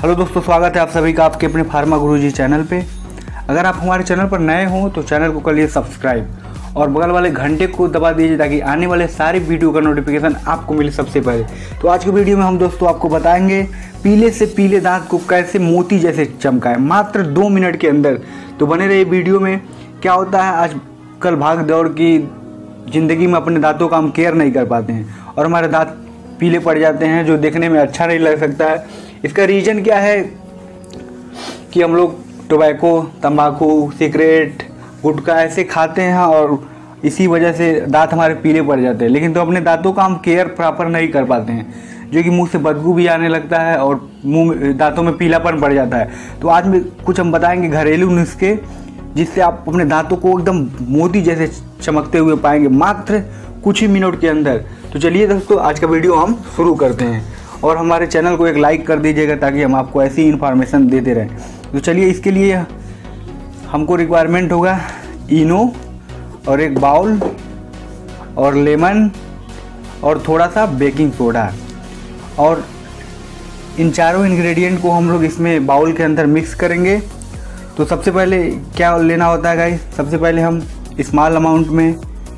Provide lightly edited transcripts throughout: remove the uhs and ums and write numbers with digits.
Hello दोस्तों, स्वागत है आप सभी का आपके अपने फार्मा गुरुजी चैनल पे। अगर आप हमारे चैनल पर नए हो तो चैनल को कर लिए सब्सक्राइब और बगल वाले घंटे को दबा दीजिए ताकि आने वाले सारे वीडियो का नोटिफिकेशन आपको मिले सबसे पहले। तो आज की वीडियो में हम दोस्तों आपको बताएंगे पीले से पीले दांत को कैसे मोती जैसे चमकाएं मात्र 2 मिनट के अंदर। तो बने रहिए वीडियो में। क्या होता है, आज कल भाग दौड़ की ज़िंदगी में अपने दांतों का हम केयर नहीं कर पाते हैं और हमारे दांत पीले पड़ जाते हैं जो देखने में अच्छा नहीं लग सकता है। इसका रीज़न क्या है कि हम लोग टोबैको, तंबाकू, सिगरेट, गुटखा ऐसे खाते हैं और इसी वजह से दांत हमारे पीले पड़ जाते हैं। लेकिन तो अपने दांतों का हम केयर प्रॉपर नहीं कर पाते हैं, जो कि मुंह से बदबू भी आने लगता है और दांतों में पीलापन पड़ जाता है। तो आज में कुछ हम बताएंगे घरेलू नुस्खे जिससे आप अपने दांतों को एकदम मोती जैसे चमकते हुए पाएंगे मात्र कुछ ही मिनट के अंदर। तो चलिए दोस्तों, आज का वीडियो हम शुरू करते हैं और हमारे चैनल को एक लाइक कर दीजिएगा ताकि हम आपको ऐसी इन्फॉर्मेशन देते रहें। तो चलिए, इसके लिए हमको रिक्वायरमेंट होगा इनो और एक बाउल और लेमन और थोड़ा सा बेकिंग सोडा। और इन चारों इंग्रेडिएंट को हम लोग इसमें बाउल के अंदर मिक्स करेंगे। तो सबसे पहले क्या लेना होता है गाइस, सबसे पहले हम स्मॉल अमाउंट में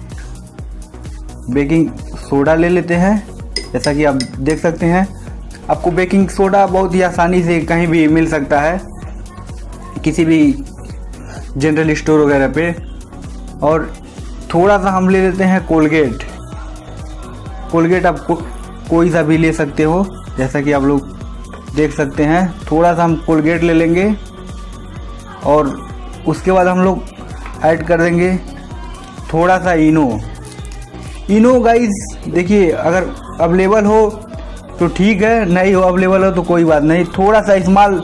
बेकिंग सोडा ले लेते हैं। जैसा कि आप देख सकते हैं, आपको बेकिंग सोडा बहुत ही आसानी से कहीं भी मिल सकता है, किसी भी जनरल स्टोर वगैरह पे। और थोड़ा सा हम ले लेते हैं कोलगेट। कोलगेट आप कोई सा भी ले सकते हो, जैसा कि आप लोग देख सकते हैं। थोड़ा सा हम कोलगेट ले लेंगे और उसके बाद हम लोग ऐड कर देंगे थोड़ा सा इनो गाइस देखिए, अगर अवेलेबल हो तो ठीक है, नहीं हो अवेलेबल हो तो कोई बात नहीं। थोड़ा सा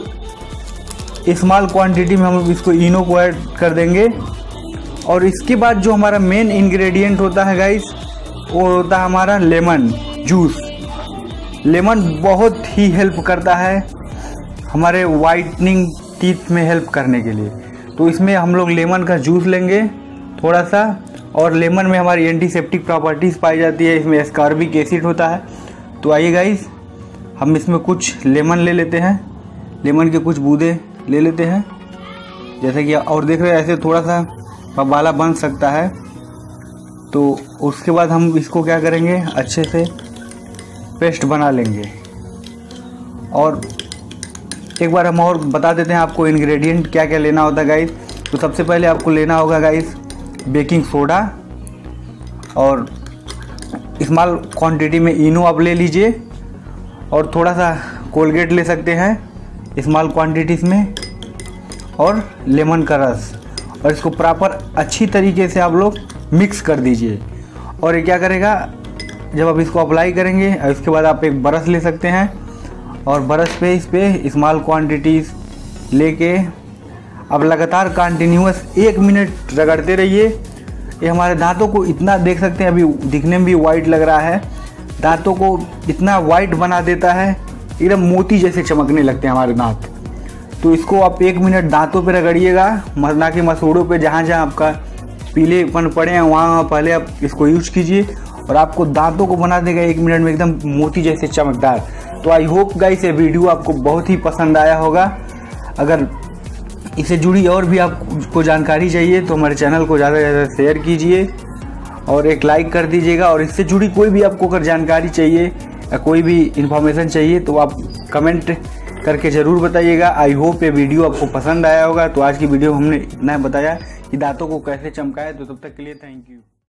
स्मॉल क्वांटिटी में हम इसको इनो को ऐड कर देंगे। और इसके बाद जो हमारा मेन इंग्रेडिएंट होता है गाइस, वो होता है हमारा लेमन जूस। लेमन बहुत ही हेल्प करता है हमारे वाइटनिंग टीथ में हेल्प करने के लिए। तो इसमें हम लोग लेमन का जूस लेंगे थोड़ा सा, और लेमन में हमारी एंटीसेप्टिक प्रॉपर्टीज़ पाई जाती है, इसमें एस्कॉर्बिक एसिड होता है। तो आइए गाइस, हम इसमें कुछ लेमन ले लेते हैं, लेमन के कुछ बूंदे ले लेते हैं जैसे कि, और देख रहे हैं ऐसे थोड़ा सा पबाला बन सकता है। तो उसके बाद हम इसको क्या करेंगे, अच्छे से पेस्ट बना लेंगे। और एक बार हम और बता देते हैं आपको इंग्रेडिएंट क्या क्या लेना होता है गाइस। तो सबसे पहले आपको लेना होगा गाइस बेकिंग सोडा, और स्मॉल क्वांटिटी में इनो आप ले लीजिए, और थोड़ा सा कोलगेट ले सकते हैं स्मॉल क्वांटिटीज़ में, और लेमन का रस। और इसको प्रॉपर अच्छी तरीके से आप लोग मिक्स कर दीजिए। और ये क्या करेगा, जब आप इसको अप्लाई करेंगे इसके बाद आप एक ब्रश ले सकते हैं और ब्रश पे इस पे स्मॉल क्वांटिटीज़ लेके अब लगातार कंटिन्यूअस 1 मिनट रगड़ते रहिए। ये हमारे दांतों को इतना देख सकते हैं, अभी दिखने में भी वाइट लग रहा है, दांतों को इतना वाइट बना देता है, एकदम मोती जैसे चमकने लगते हैं हमारे दांत। तो इसको आप 1 मिनट दांतों पे रगड़िएगा, ना कि मसूड़ों पे। जहाँ जहाँ आपका पीलेपन पड़े हैं वहाँ पहले आप इसको यूज कीजिए और आपको दांतों को बना देगा 1 मिनट में एकदम मोती जैसे चमकदार। तो आई होप गाइस ये वीडियो आपको बहुत ही पसंद आया होगा। अगर इससे जुड़ी और भी आपको जानकारी चाहिए तो हमारे चैनल को ज़्यादा से ज़्यादा शेयर कीजिए और एक लाइक कर दीजिएगा। और इससे जुड़ी कोई भी आपको अगर जानकारी चाहिए या कोई भी इन्फॉर्मेशन चाहिए तो आप कमेंट करके ज़रूर बताइएगा। आई होप ये वीडियो आपको पसंद आया होगा। तो आज की वीडियो हमने इतना बताया कि दांतों को कैसे चमकाए। तो तब तक के लिए थैंक यू।